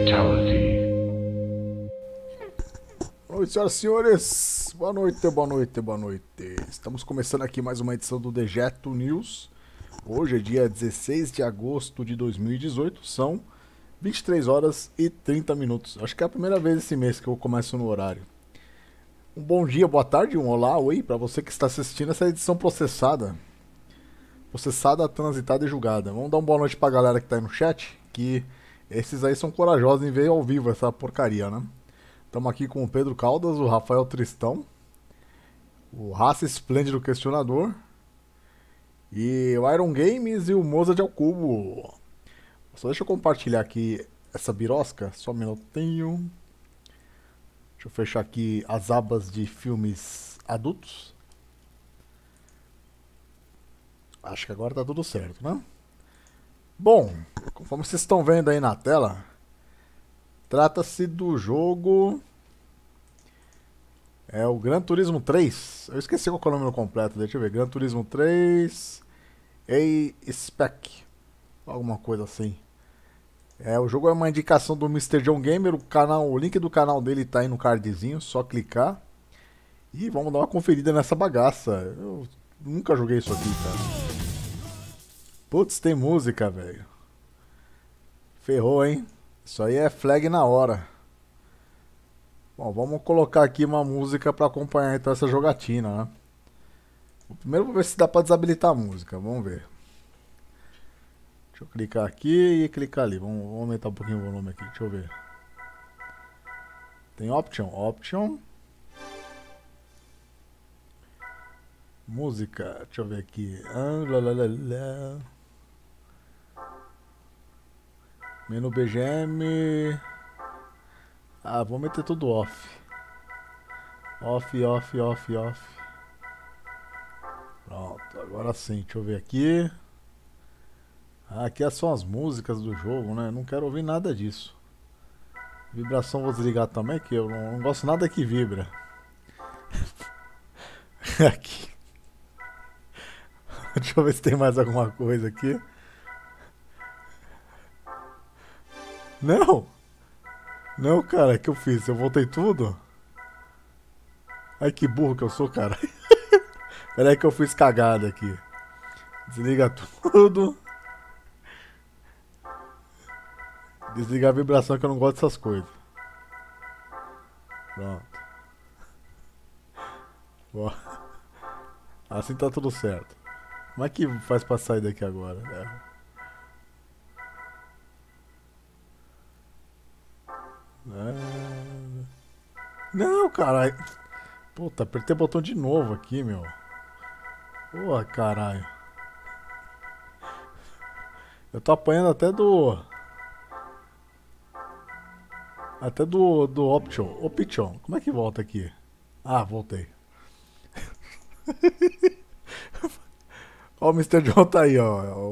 Fatality. Boa noite, senhoras e senhores. Boa noite, boa noite, boa noite. Estamos começando aqui mais uma edição do Dejeto News. Hoje é dia 16 de agosto de 2018. São 23 horas e 30 minutos. Acho que é a primeira vez esse mês que eu começo no horário. Um bom dia, boa tarde, um olá, oi, para você que está assistindo essa edição processada. Processada, transitada e julgada. Vamos dar uma boa noite pra galera que tá aí no chat, que esses aí são corajosos em ver ao vivo essa porcaria, né? Estamos aqui com o Pedro Caldas, o Rafael Tristão, o Raça Esplêndido Questionador e o Iron Games e o Mozart ao Cubo. Só deixa eu compartilhar aqui essa birosca, só um minutinho. Deixa eu fechar aqui as abas de filmes adultos. Acho que agora tá tudo certo, né? Bom, conforme vocês estão vendo aí na tela, trata-se do jogo... É o Gran Turismo 3. Eu esqueci qual é o nome completo, deixa eu ver. Gran Turismo 3 A-Spec. Alguma coisa assim. O jogo é uma indicação do Mr. John Gamer. O link do canal dele tá aí no cardzinho, só clicar. E vamos dar uma conferida nessa bagaça. Eu nunca joguei isso aqui, cara. Putz, tem música, velho. Ferrou, hein? Isso aí é flag na hora. Bom, vamos colocar aqui uma música para acompanhar então essa jogatina, né? Primeiro vou ver se dá para desabilitar a música, vamos ver. Deixa eu clicar aqui e clicar ali, vamos aumentar um pouquinho o volume aqui, deixa eu ver. Tem option. Música, deixa eu ver aqui. Menu BGM. Vou meter tudo off. Off. Pronto, agora sim, deixa eu ver aqui. Aqui são as músicas do jogo, né? Não quero ouvir nada disso. Vibração vou desligar também, que eu não gosto nada que vibra. Aqui. Deixa eu ver se tem mais alguma coisa aqui. Não! Não, cara, o que eu fiz? Eu voltei tudo? Ai, que burro que eu sou, cara. Pera aí que eu fiz cagada aqui. Desliga tudo. Desligar a vibração que eu não gosto dessas coisas. Pronto. Ó. Assim tá tudo certo. Como é que faz pra sair daqui agora? Não, caralho. Puta, apertei o botão de novo aqui, meu. Porra, caralho. Eu tô apanhando até do... Até do option. Option. Como é que volta aqui? Voltei. Ó, o Mr. John tá aí, ó.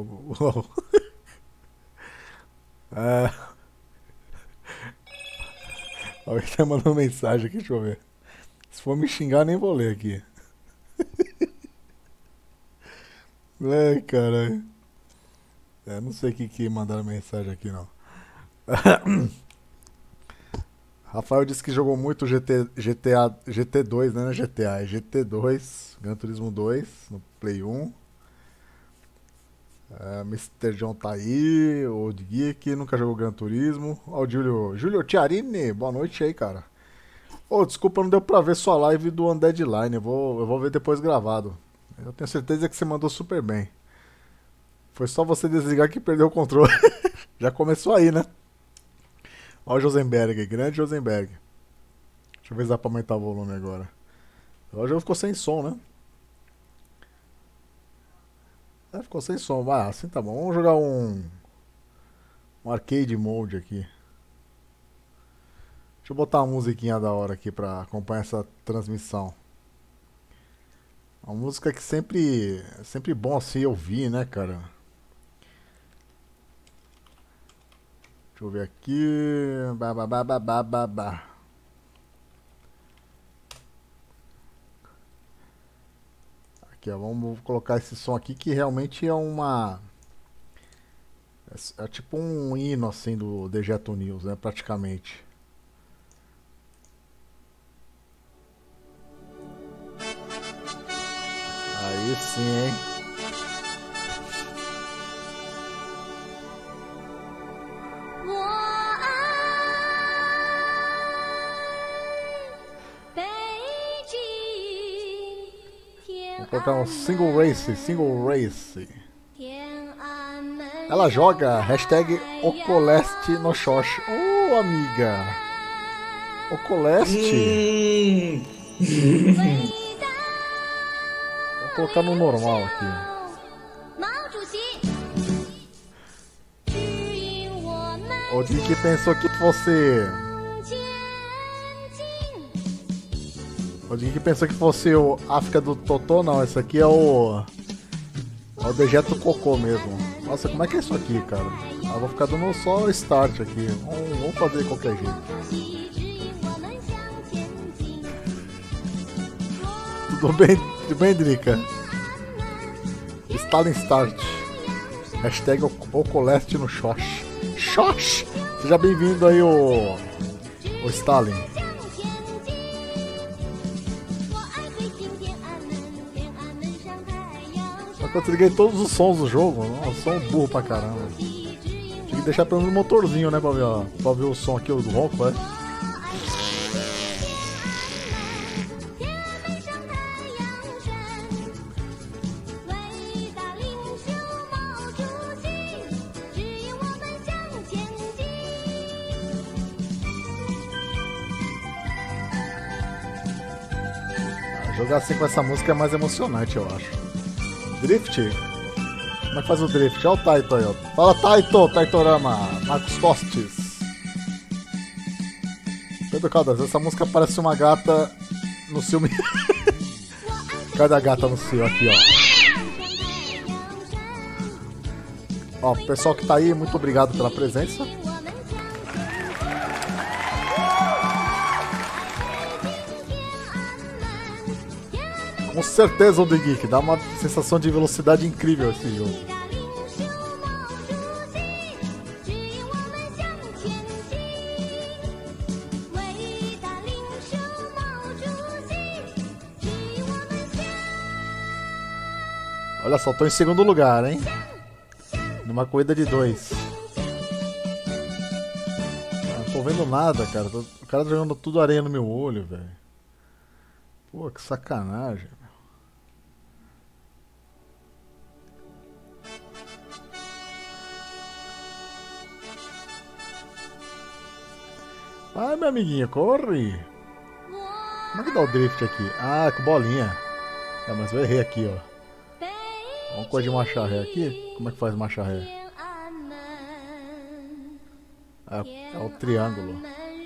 É... Alguém tá mandando mensagem aqui, deixa eu ver. Se for me xingar, nem vou ler aqui. Ai, caralho. Não sei o que mandaram mensagem aqui, não. Rafael disse que jogou muito GT2, né? GTA, é GT2, Gran Turismo 2, no Play 1. Mr. John tá aí, o Old Geek, nunca jogou Gran Turismo. Ó, o Júlio Tiarini, boa noite aí, cara. Desculpa, não deu pra ver sua live do Undead Line, eu vou ver depois gravado. Eu tenho certeza que você mandou super bem. Foi só você desligar que perdeu o controle. Já começou aí, né? Ó o Josenberg, grande Josenberg. Deixa eu ver se dá pra aumentar o volume agora. O jogo ficou sem som, né? Ficou sem som. Assim tá bom. Vamos jogar um arcade mode aqui. Deixa eu botar uma musiquinha da hora aqui pra acompanhar essa transmissão. Uma música que sempre bom assim ouvir, né, cara? Deixa eu ver aqui. Aqui, ó, vamos colocar esse som aqui que realmente é É tipo um hino assim do Dejeto News, né? Praticamente. Aí sim, hein? Vou colocar um single race. Ela joga hashtag Ocoleste no Xoxi. Ô, amiga! Ocoleste? Vou colocar no normal aqui. O Dick pensou que fosse... O Dick pensou que fosse o África do Totô, não. Esse aqui é o... É o Dejeto Cocô mesmo. Nossa, como é que é isso aqui, cara? Ah, vou ficar dando só start aqui. Vamos fazer de qualquer jeito. Tudo bem, Drica? Stalin Start. Hashtag Ocoleste no Xoxi. Xoxi! Seja bem-vindo aí, o Stalin. Eu desliguei todos os sons do jogo. Nossa, som burro pra caramba. Tinha que deixar pelo menos o motorzinho, né? Pra ver o som aqui do ronco, né? Jogar assim com essa música é mais emocionante, eu acho. Drift? Como é que faz o drift? Olha o Taito aí, ó. Fala, Taito! Taitorama! Marcos Costes. Pedro Caldas, essa música parece uma gata no filme. Cadê a gata no cio? Aqui, ó. Ó, pessoal que tá aí, muito obrigado pela presença. Com certeza o The Geek, dá uma sensação de velocidade incrível esse jogo. Olha só, tô em segundo lugar, hein? Numa corrida de 2. Não tô vendo nada, cara. O cara tá jogando tudo areia no meu olho, velho. Pô, que sacanagem. Vai, meu amiguinho, corre! Como é que dá o drift aqui? Ah, com bolinha. É, mas eu errei aqui, ó. Vamos coisa de marcha ré aqui? Como é que faz marcha ré? É o triângulo.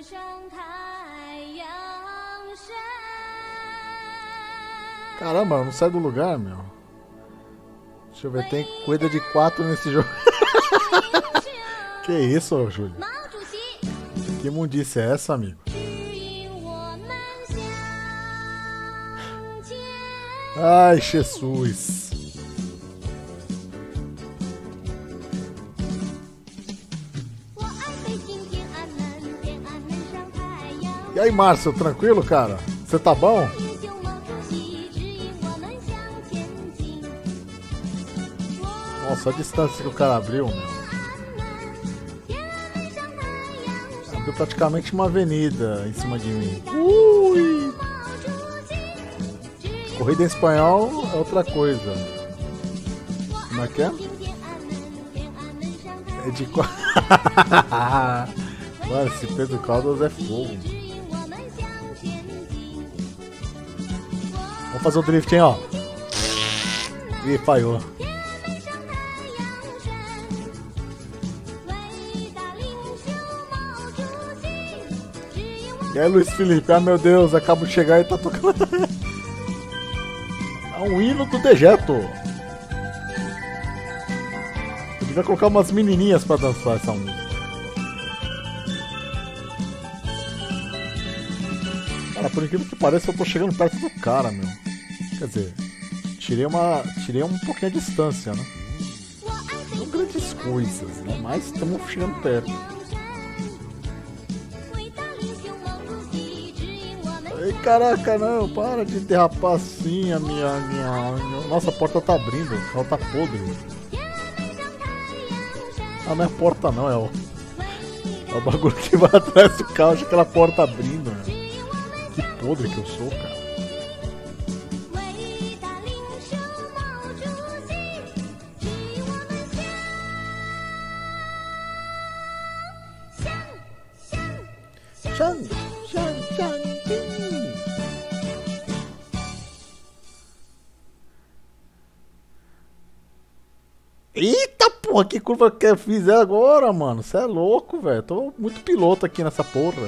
Caramba, não sai do lugar, meu. Deixa eu ver, tem corrida de 4 nesse jogo. Que isso, Júlio? Que mundice é essa, amigo? Ai, Jesus. E aí, Márcio, tranquilo, cara? Você tá bom? Nossa, a distância que o cara abriu, meu. Abriu praticamente uma avenida em cima de mim. Ui! Corrida em espanhol é outra coisa. Como é que é? É de... Mano, esse Pedro Caldas é fogo. Vamos fazer o drift, hein, ó. Ih, falhou. E aí, Luiz Felipe? Ah, meu Deus, acabo de chegar e tá tocando. É um hino do Dejeto. Eu devia colocar umas menininhas pra dançar essa música. Cara, por incrível que pareça, eu tô chegando perto do cara, meu. Quer dizer, tirei um pouquinho a distância, né? grandes coisas, né? Mas estamos chegando perto. Ei, caraca, não, para de derrapar assim a minha... Nossa, a porta tá abrindo, o carro tá podre. Ah, não é a porta não, é o bagulho que vai atrás do carro, acha aquela porta abrindo, né? Que podre que eu sou, cara. Eita porra, que curva que eu fiz agora, mano? Você é louco, velho. Tô muito piloto aqui nessa porra.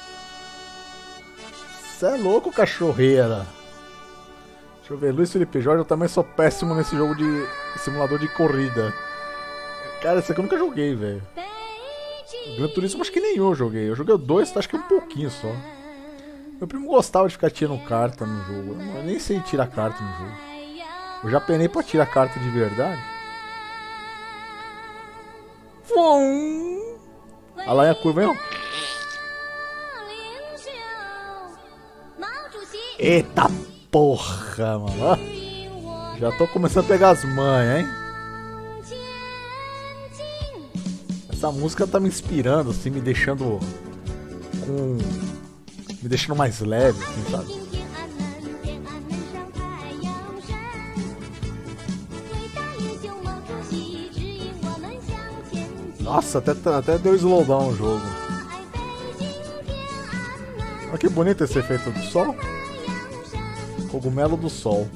Você é louco, cachorreira. Deixa eu ver, Luiz Felipe Jorge, eu também sou péssimo nesse jogo de simulador de corrida. Cara, esse aqui eu nunca joguei, velho. Gran Turismo acho que nenhum eu joguei. Eu joguei o 2, acho que um pouquinho só. Meu primo gostava de ficar tirando carta no jogo. Eu nem sei tirar carta no jogo. Eu já penei pra tirar carta de verdade. Olha lá a curva, hein? Eita porra, mano. Já tô começando a pegar as manhas, hein? Essa música tá me inspirando, assim, me deixando mais leve, assim, sabe? Nossa, até deu slowdown o jogo. Olha que bonito esse efeito do sol. Cogumelo do sol.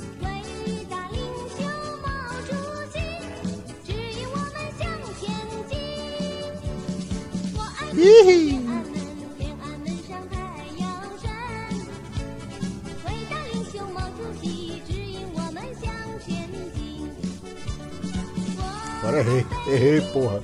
Ih! Agora errei, porra.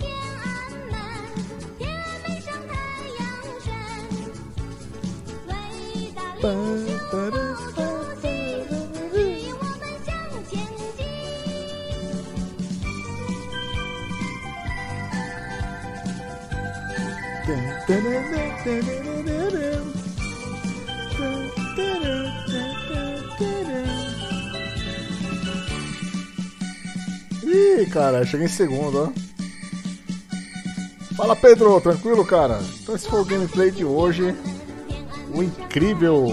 Ih, cara, cheguei em segundo, ó. Fala, Pedro, tranquilo, cara? Então esse foi o gameplay de hoje. O incrível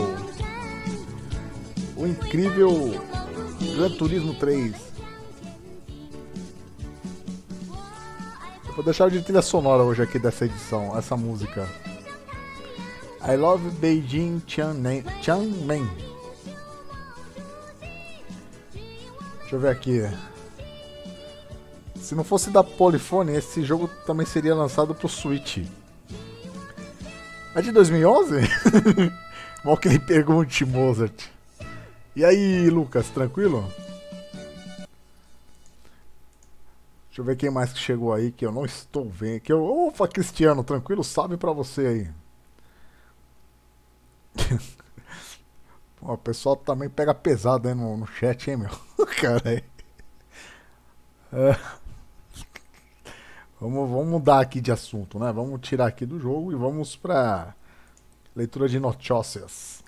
Gran Turismo 3. Eu vou deixar de trilha sonora hoje aqui dessa edição, essa música. I Love Beijing Changmen. Deixa eu ver aqui. Se não fosse da Polyphony, esse jogo também seria lançado pro Switch. É de 2011? Mal que ele pergunte, Mozart. E aí, Lucas, tranquilo? Deixa eu ver quem mais que chegou aí que eu não estou vendo. Opa, Cristiano, tranquilo? Salve pra você aí. Pô, o pessoal também pega pesado aí no chat, hein, meu? Cara aí. Vamos mudar aqui de assunto, né? Vamos tirar aqui do jogo e vamos pra leitura de notícias.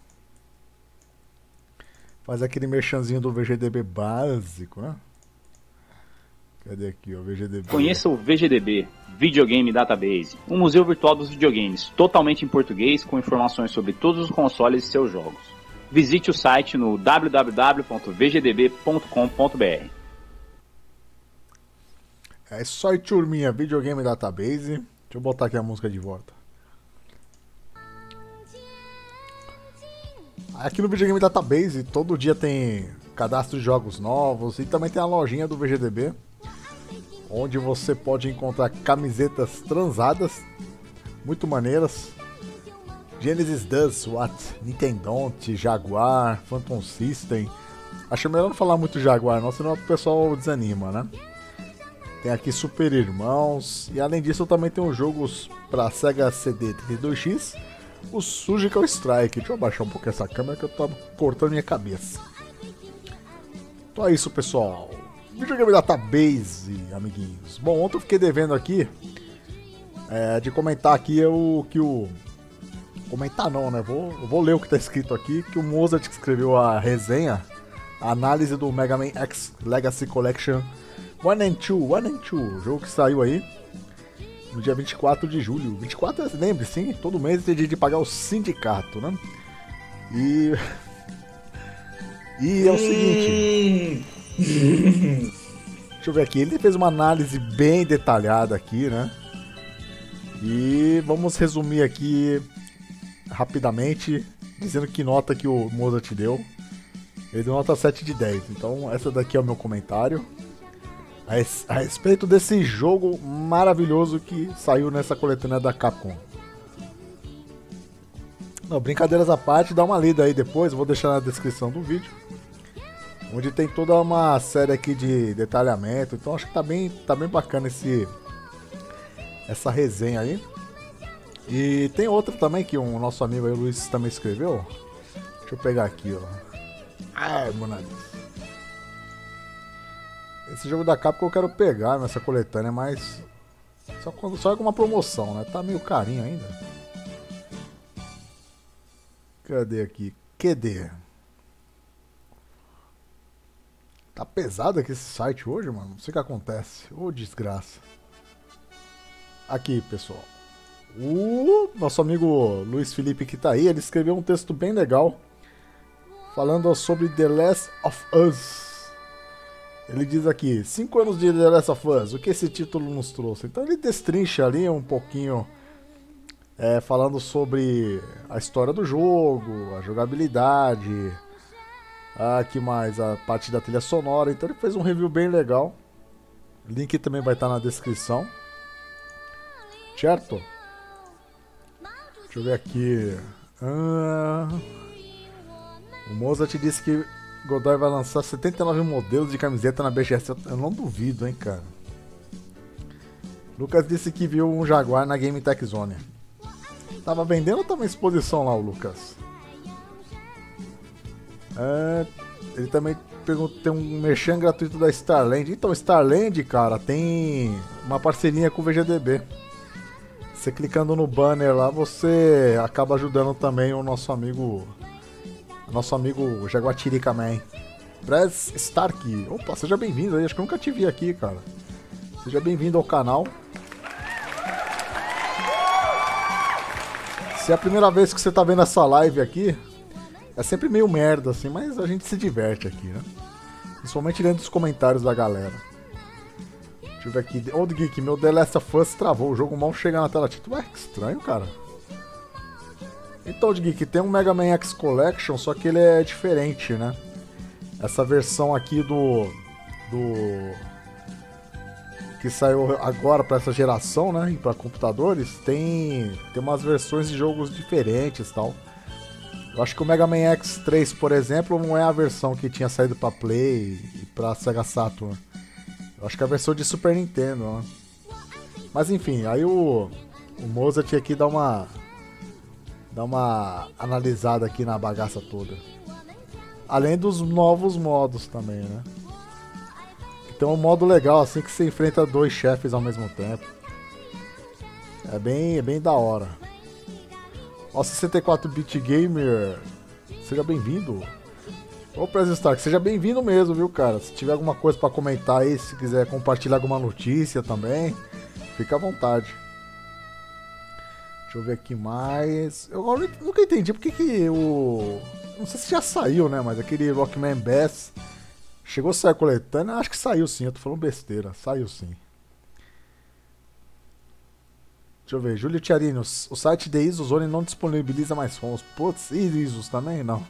Faz aquele merchanzinho do VGDB básico, né? Cadê aqui o VGDB? Conheça o VGDB, Videogame Database, um museu virtual dos videogames, totalmente em português, com informações sobre todos os consoles e seus jogos. Visite o site no www.vgdb.com.br. É isso aí, turminha, Videogame Database. Deixa eu botar aqui a música de volta. Aqui no Videogame Database, todo dia tem cadastro de jogos novos e também tem a lojinha do VGDB, onde você pode encontrar camisetas transadas, muito maneiras. Genesis Does What, Nintendo, Jaguar, Phantom System. Acho melhor não falar muito Jaguar, não, senão o pessoal desanima, né? Tem aqui Super Irmãos. E além disso, também tem os jogos para Sega CD 32X. O Surgical Strike. Deixa eu abaixar um pouco essa câmera que eu tô cortando minha cabeça. Então é isso, pessoal. Videogame Database, amiguinhos. Bom, ontem eu fiquei devendo aqui de comentar aqui comentar não, né? Eu vou ler o que tá escrito aqui, que o Mozart escreveu a resenha, a análise do Mega Man X Legacy Collection 1 and 2, jogo que saiu aí no dia 24 de julho. 24, lembre, sim, todo mês tem dia de pagar o sindicato, né? E é o seguinte... Deixa eu ver aqui, ele fez uma análise bem detalhada aqui, né? E vamos resumir aqui rapidamente, dizendo que nota que o Mozart deu. Ele deu nota 7 de 10, então essa daqui é o meu comentário a respeito desse jogo maravilhoso que saiu nessa coletânea da Capcom. Não, brincadeiras à parte, dá uma lida aí depois, eu vou deixar na descrição do vídeo, onde tem toda uma série aqui de detalhamento, então acho que tá bem bacana essa resenha aí. E tem outra também que o nosso amigo aí, o Luiz, também escreveu. Deixa eu pegar aqui, ó. Ai, monades. Esse jogo da Capcom eu quero pegar nessa coletânea, mas só com uma promoção, né? Tá meio carinho ainda. Cadê aqui? QD. Tá pesado aqui esse site hoje, mano. Não sei o que acontece. Ô, desgraça. Aqui, pessoal. O nosso amigo Luiz Felipe que tá aí, ele escreveu um texto bem legal falando sobre The Last of Us. Ele diz aqui, 5 anos de The Last of Us, o que esse título nos trouxe? Então ele destrincha ali um pouquinho, falando sobre a história do jogo, a jogabilidade, que mais? A parte da trilha sonora. Então ele fez um review bem legal. O link também vai estar na descrição. Certo? Deixa eu ver aqui. O Mozart disse que Godoy vai lançar 79 modelos de camiseta na BGS. Eu não duvido, hein, cara. Lucas disse que viu um Jaguar na Game Tech Zone. Tava vendendo ou tava em exposição lá, o Lucas? Ele também perguntou, tem um merchan gratuito da Starland. Então, Starland, cara, tem uma parceria com o VGDB. Você clicando no banner lá, você acaba ajudando também o nosso amigo Jaguatirica Man. Brez Stark. Opa, seja bem-vindo aí. Acho que eu nunca te vi aqui, cara. Seja bem-vindo ao canal. Se é a primeira vez que você tá vendo essa live aqui, é sempre meio merda assim, mas a gente se diverte aqui, né? Principalmente dentro dos comentários da galera. Deixa eu ver aqui. Old Geek, meu The Last of Us travou. O jogo mal chega na tela título. Ué, que estranho, cara. Então, Old Geek, tem um Mega Man X Collection, só que ele é diferente, né? Essa versão aqui que saiu agora para essa geração, né? E para computadores, tem umas versões de jogos diferentes e tal. Eu acho que o Mega Man X3, por exemplo, não é a versão que tinha saído para Play e para Sega Saturn. Eu acho que é a versão de Super Nintendo, né? Mas enfim, aí o Mozart aqui dá uma analisada aqui na bagaça toda. Além dos novos modos também, né? Tem um modo legal assim que você enfrenta 2 chefes ao mesmo tempo. É bem da hora. Ó, 64-bit Gamer, seja bem-vindo. Ô, President Stark, seja bem-vindo mesmo, viu, cara? Se tiver alguma coisa pra comentar aí, se quiser compartilhar alguma notícia também, fica à vontade. Deixa eu ver aqui mais. Eu nunca entendi porque que o... Não sei se já saiu, né? Mas aquele Rockman Bass chegou a sair coletânea. Acho que saiu sim, eu tô falando besteira. Saiu sim. Deixa eu ver. Júlio Tiarino, o site de Isus Zone não disponibiliza mais fãs. Putz, e Isus também? Não.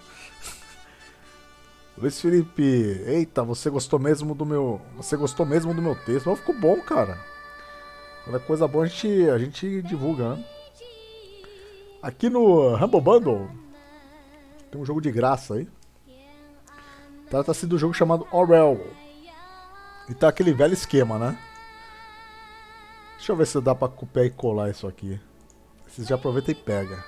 Luiz Felipe, eita, você gostou mesmo do meu texto? Mas ficou bom, cara. Quando é coisa boa a gente divulga, né? Aqui no Humble Bundle tem um jogo de graça aí. Trata-se do jogo chamado Orel. E tá aquele velho esquema, né? Deixa eu ver se dá pra copiar e colar isso aqui. Vocês já aproveita e pega.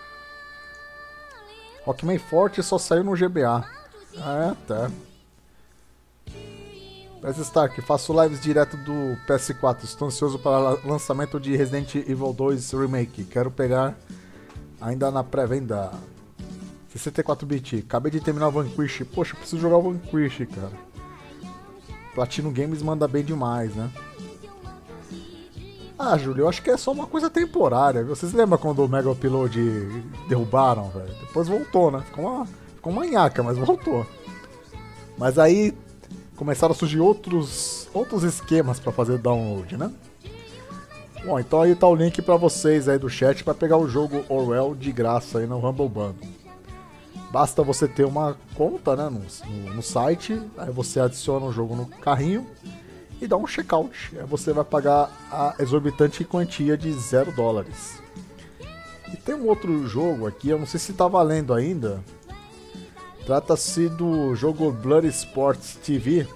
Rockman Forte só saiu no GBA. Ah, tá. Press Stark, faço lives direto do PS4. Estou ansioso para o lançamento de Resident Evil 2 Remake. Quero pegar ainda na pré-venda. 64-bit. Acabei de terminar o Vanquish. Poxa, preciso jogar o Vanquish, cara. Platinum Games manda bem demais, né? Ah, Júlio, eu acho que é só uma coisa temporária. Vocês lembram quando o Mega Upload derrubaram, velho? Depois voltou, né? Ficou uma nhaca, mas voltou. Mas aí começaram a surgir outros esquemas pra fazer download, né? Bom, então aí tá o link pra vocês aí do chat pra pegar o jogo Orwell de graça aí no Humble Bundle. Basta você ter uma conta, né, no site, aí você adiciona o jogo no carrinho e dá um checkout. Aí você vai pagar a exorbitante quantia de $0. E tem um outro jogo aqui, eu não sei se tá valendo ainda. Trata-se do jogo Blood Sports TV.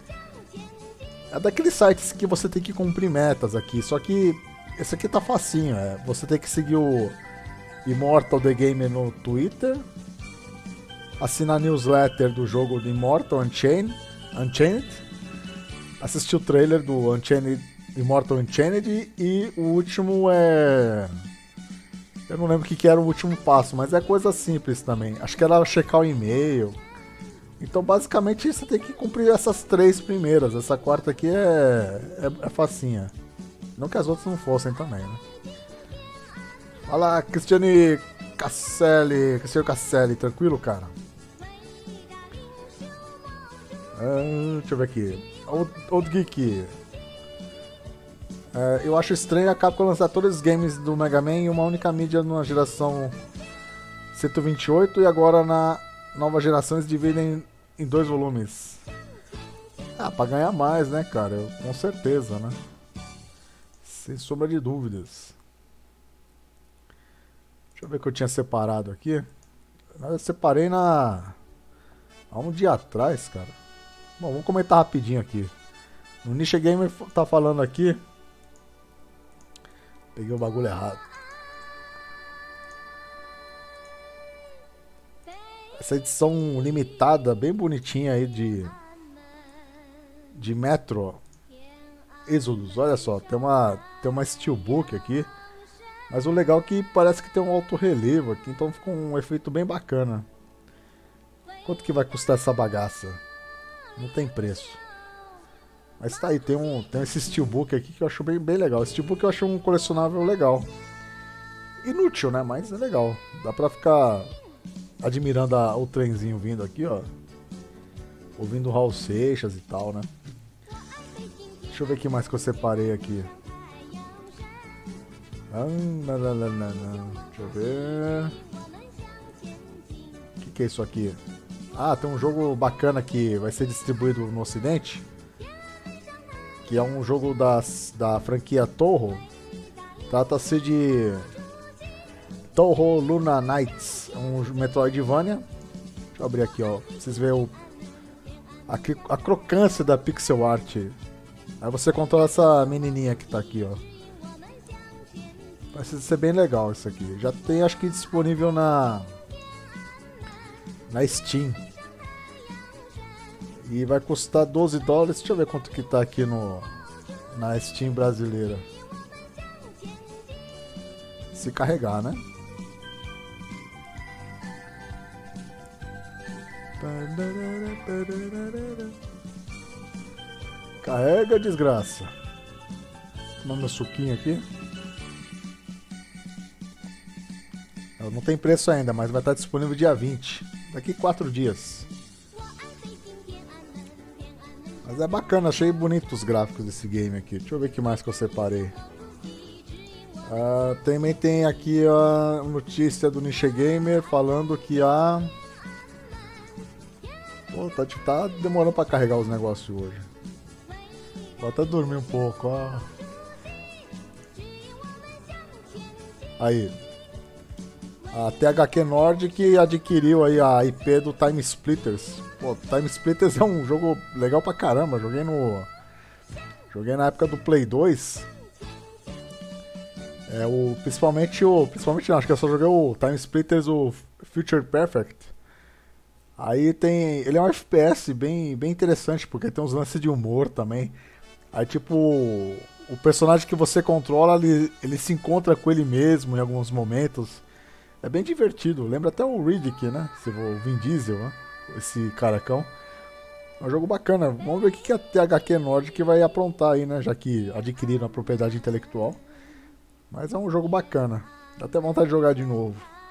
É daqueles sites que você tem que cumprir metas aqui, só que esse aqui tá facinho. Você tem que seguir o Immortal The Game no Twitter, assinar a newsletter do jogo do Immortal Unchained, assistir o trailer do Immortal Unchained e o último é... Eu não lembro o que era o último passo, mas é coisa simples também. Acho que era checar o e-mail. Então basicamente você tem que cumprir essas 3 primeiras. Essa quarta aqui é facinha. Não que as outras não fossem também, né? Fala, Cristiano Casselli, tranquilo, cara? Deixa eu ver aqui. Old Geek. Eu acho estranho a Capcom lançar todos os games do Mega Man em uma única mídia na geração 128 e agora na nova geração eles dividem em 2 volumes. Pra ganhar mais, né, cara? Com certeza, né? Sem sombra de dúvidas. Deixa eu ver o que eu tinha separado aqui. Eu separei há um dia atrás, cara. Bom, vamos comentar rapidinho aqui. O Niche Gamer tá falando aqui. Peguei o bagulho errado. Essa edição limitada, bem bonitinha aí de Metro Exodus. Olha só, tem uma Steelbook aqui. Mas o legal é que parece que tem um alto relevo aqui, então fica um efeito bem bacana. Quanto que vai custar essa bagaça? Não tem preço. Mas tá aí, tem esse Steelbook aqui que eu acho bem legal. Esse Steelbook eu acho um colecionável legal. Inútil, né? Mas é legal. Dá pra ficar admirando o trenzinho vindo aqui, ó. Ouvindo o Raul Seixas e tal, né? Deixa eu ver o que mais que eu separei aqui. Deixa eu ver. O que é isso aqui? Tem um jogo bacana que vai ser distribuído no ocidente, que é um jogo da franquia Touhou. Trata-se de Touhou Luna Nights, um Metroidvania. Deixa eu abrir aqui, ó, pra vocês verem a crocância da pixel art. Aí você controla essa menininha que tá aqui, ó. Vai ser bem legal isso aqui. Já tem, acho que disponível na Steam. E vai custar $12. Deixa eu ver quanto que tá aqui na Steam brasileira. Se carregar, né? Carrega, desgraça. Tomando meu suquinho aqui. Não tem preço ainda, mas vai estar disponível dia 20. Daqui 4 dias. Mas é bacana, achei bonito os gráficos desse game aqui. Deixa eu ver o que mais que eu separei. Também tem aqui a notícia do Niche Gamer falando que Pô, tá demorando pra carregar os negócios hoje. Vou até dormir um pouco, ó. Aí. A THQ Nordic adquiriu aí a IP do Time Splitters. Pô, Time Splitters é um jogo legal pra caramba. Joguei na época do Play 2. Principalmente não, acho que eu só joguei o Time Splitters, o Future Perfect. Aí tem. Ele é um FPS bem interessante, porque tem uns lances de humor também. Aí tipo, o personagem que você controla, ele se encontra com ele mesmo em alguns momentos. É bem divertido. Lembra até o Riddick, né? O Vin Diesel, né? Esse caracão. É um jogo bacana. Vamos ver o que a THQ Nordic vai aprontar aí, né? Já que adquiriram a propriedade intelectual. Mas é um jogo bacana. Dá até vontade de jogar de novo.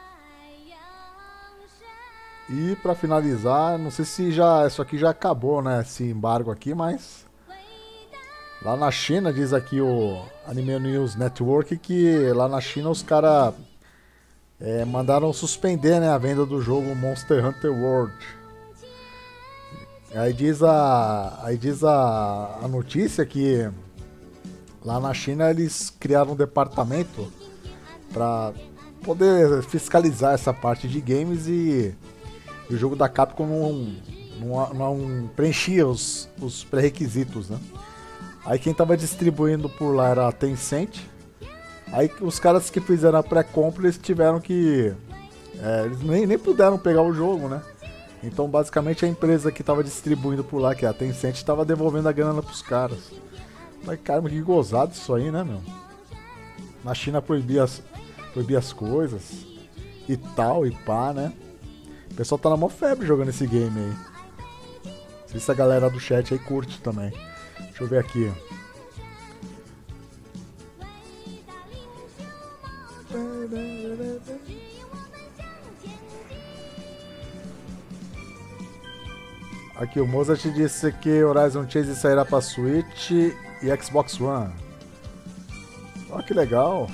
E pra finalizar, não sei se isso aqui já acabou, né? Esse embargo aqui, mas... Lá na China, diz aqui o Anime News Network, que lá na China os caras mandaram suspender, né, a venda do jogo Monster Hunter World. Aí diz a notícia que lá na China eles criaram um departamento para poder fiscalizar essa parte de games e o jogo da Capcom não preenchia os pré-requisitos, né? Aí quem tava distribuindo por lá era a Tencent. Aí os caras que fizeram a pré-compra, eles tiveram que... eles nem puderam pegar o jogo, né? Então basicamente a empresa que tava distribuindo por lá, que é a Tencent, tava devolvendo a grana pros caras. Mas caramba, que gozado isso aí, né, meu? Na China proibia as coisas e tal, e pá, né? O pessoal tá na mó febre jogando esse game aí. Não sei se a galera do chat aí curte também. Deixa eu ver aqui. Aqui o Mozart disse que Horizon Chase sairá pra Switch e Xbox One. Olha que legal.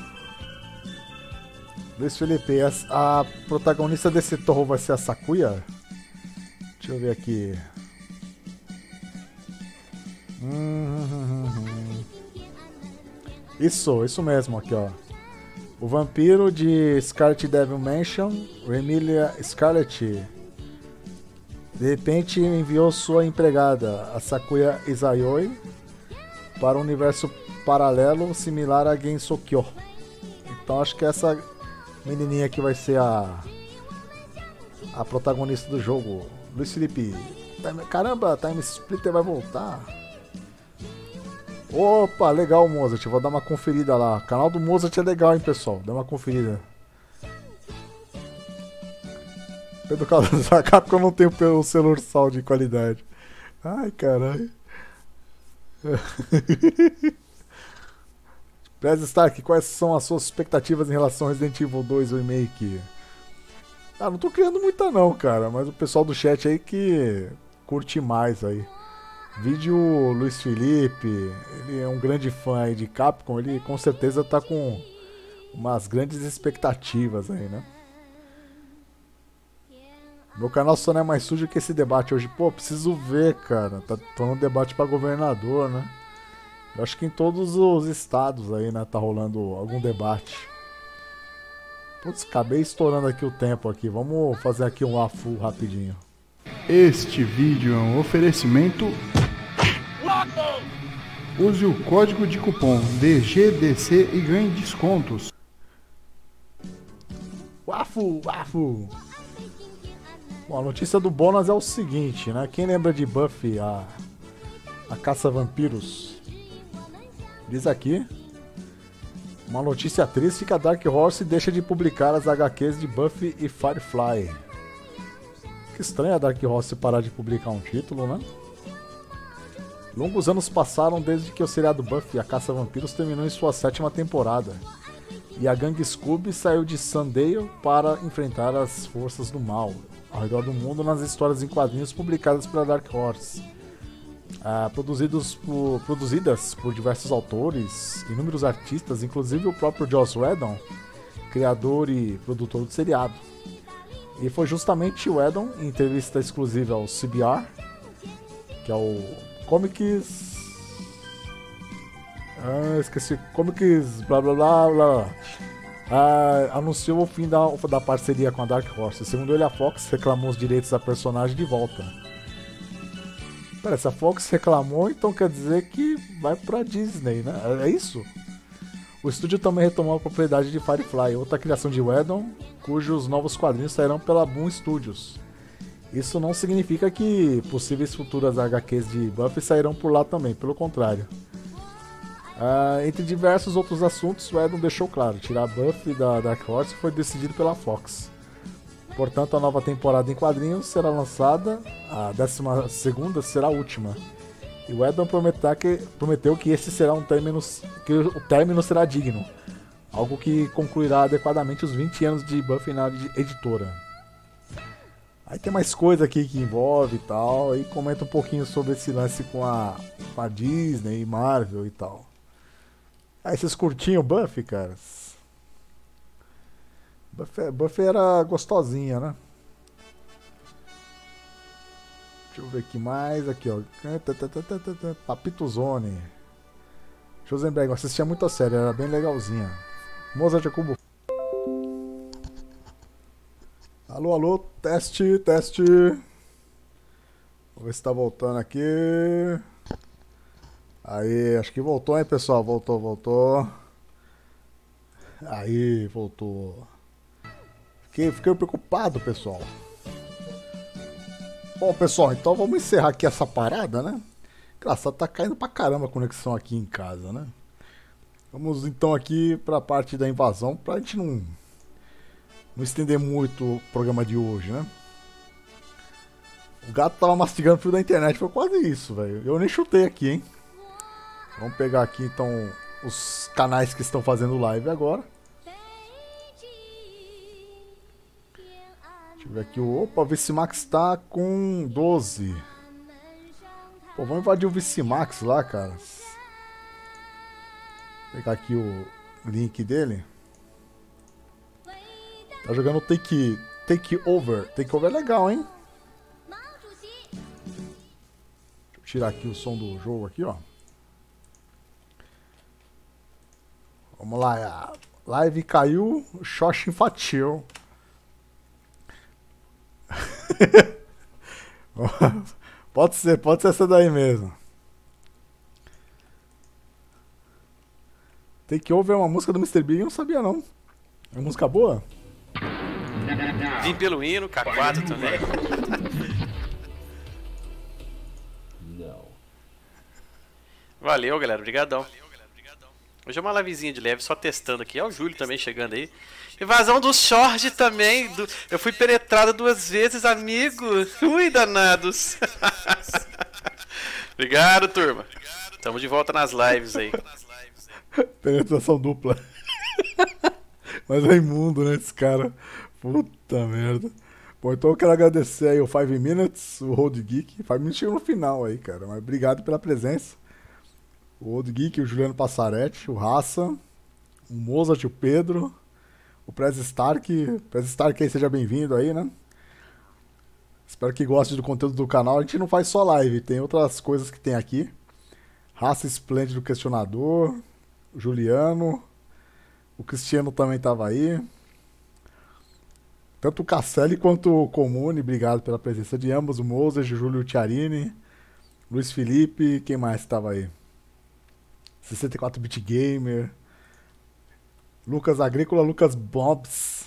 Luiz Felipe, a protagonista desse torro vai ser a Sakuya? Deixa eu ver aqui. Isso mesmo aqui, ó. O vampiro de Scarlet Devil Mansion, Emilia Scarlet, de repente enviou sua empregada, a Sakuya Izayoi, para um universo paralelo similar a Gensokyo. Então acho que essa menininha aqui vai ser a protagonista do jogo. Luiz Felipe, caramba, Time Splitter vai voltar. Opa, legal, Mozart, vou dar uma conferida lá. O canal do Mozart é legal, hein, pessoal, dá uma conferida. Pedro Carlos, a Capcom não tem o selo Ursal de qualidade. Ai, caralho. Prez Stark, quais são as suas expectativas em relação ao Resident Evil 2 Remake? Ah, não tô criando muita não, cara, mas o pessoal do chat aí que curte mais aí. Vídeo Luiz Felipe, ele é um grande fã aí de Capcom, ele com certeza tá com umas grandes expectativas aí, né? Meu canal só não é mais sujo que esse debate hoje. Pô, preciso ver, cara. Tô num debate pra governador, né? Eu acho que em todos os estados aí, né, tá rolando algum debate. Putz, acabei estourando aqui o tempo aqui. Vamos fazer aqui um AFU rapidinho. Este vídeo é um oferecimento. Use o código de cupom DGDC e ganhe descontos. AFU! Bom, a notícia do bônus é o seguinte, né? Quem lembra de Buffy, a caça-vampiros? Diz aqui. Uma notícia triste que a Dark Horse deixa de publicar as HQs de Buffy e Firefly. Que estranho a Dark Horse parar de publicar um título, né? Longos anos passaram desde que o seriado Buffy, a Caça-Vampiros, terminou em sua 7ª temporada. E a gangue Scooby saiu de Sunnydale para enfrentar as forças do mal ao redor do mundo nas histórias em quadrinhos publicadas pela Dark Horse. Produzidas por diversos autores, inúmeros artistas, inclusive o próprio Joss Whedon, criador e produtor do seriado. E foi justamente o Whedon, em entrevista exclusiva ao CBR, que é o Comics... Comics blá blá blá blá. Anunciou o fim da parceria com a Dark Horse. Segundo ele, a Fox reclamou os direitos da personagem de volta. Pera, se a Fox reclamou, então quer dizer que vai pra Disney, né? É isso? O estúdio também retomou a propriedade de Firefly, outra criação de Whedon, cujos novos quadrinhos sairão pela Boom Studios. Isso não significa que possíveis futuras HQs de Buffy sairão por lá também, pelo contrário. Entre diversos outros assuntos, o Whedon deixou claro, tirar Buffy da Dark Horse foi decidido pela Fox. Portanto, a nova temporada em quadrinhos será lançada, a 12ª será a última. E o Whedon prometeu que esse será que o término será digno, algo que concluirá adequadamente os 20 anos de Buffy na editora. Aí tem mais coisa aqui que envolve e tal, aí comenta um pouquinho sobre esse lance com a Disney e Marvel e tal. Aí vocês curtiam Buffy, cara? Buffy era gostosinha, né? Deixa eu ver aqui mais, aqui ó. Papito Zone. Josenberg, eu assistia muito a série, era bem legalzinha. Mozart Jacobo. Alô, alô, teste. Vamos ver se tá voltando aqui. Aí, acho que voltou, hein, pessoal? Voltou. Aí, voltou. Fiquei preocupado, pessoal. Bom, pessoal, então vamos encerrar aqui essa parada, né? Engraçado, tá caindo pra caramba a conexão aqui em casa, né? Vamos então aqui pra parte da invasão, pra gente não estender muito o programa de hoje, né? O gato tava mastigando o fio da internet, foi quase isso, velho. Eu nem chutei aqui, hein? Vamos pegar aqui então os canais que estão fazendo live agora. Deixa eu ver aqui. Opa, o ViciMax tá com 12. Pô, vamos invadir o ViciMax lá, cara. Vou pegar aqui o link dele. Tá jogando Take Over. Take Over é legal, hein? Deixa eu tirar aqui o som do jogo aqui, ó. Vamos lá, a live caiu, Xoxa infantil. pode ser essa daí mesmo. Take Over é uma música do Mr. Big, eu não sabia não. É uma música boa? Vim pelo hino, K4 também. Valeu, galera, obrigadão. Hoje é uma livezinha de leve, só testando aqui. Ó, o Júlio também chegando aí. Invasão do Short também. Eu fui penetrado 2 vezes, amigo. Ui, danados. Obrigado, turma. Tamo de volta nas lives aí. Penetração dupla. Mas é imundo, né, esse cara. Puta merda. Bom, então eu quero agradecer aí o 5 Minutes, o Road Geek. 5 Minutes chegou no final aí, cara. Mas obrigado pela presença. O Old Geek, o Juliano Passaretti, o Raça, o Mozart, o Pedro, o Prez Stark. Prez Stark aí, seja bem-vindo aí, né? Espero que goste do conteúdo do canal. A gente não faz só live, tem outras coisas que tem aqui. Raça Esplêndido Questionador, o Juliano, o Cristiano também tava aí. Tanto o Casselli quanto o Comune, obrigado pela presença de ambos. O Mozart, o Júlio Tiarini, Luiz Felipe, quem mais estava aí? 64-bit Gamer, Lucas Agrícola, Lucas Bobs,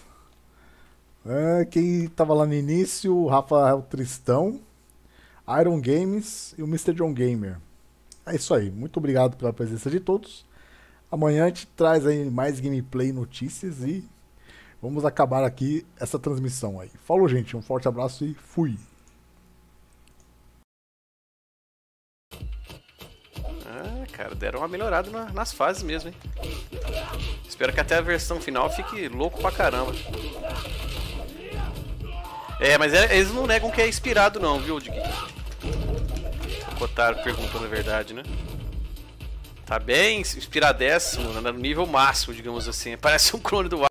quem tava lá no início, o Rafael Tristão, Iron Games e o Mr. John Gamer. É isso aí, muito obrigado pela presença de todos. Amanhã a gente traz aí mais gameplay, notícias e vamos acabar aqui essa transmissão aí. Falou, gente, um forte abraço e fui! Cara, deram uma melhorada nas fases mesmo, hein? Espero que até a versão final fique louco pra caramba. Mas eles não negam que é inspirado não, viu, Dig? O Kotaro perguntou na verdade, né? Tá bem inspiradíssimo, no nível máximo, digamos assim. Parece um clone do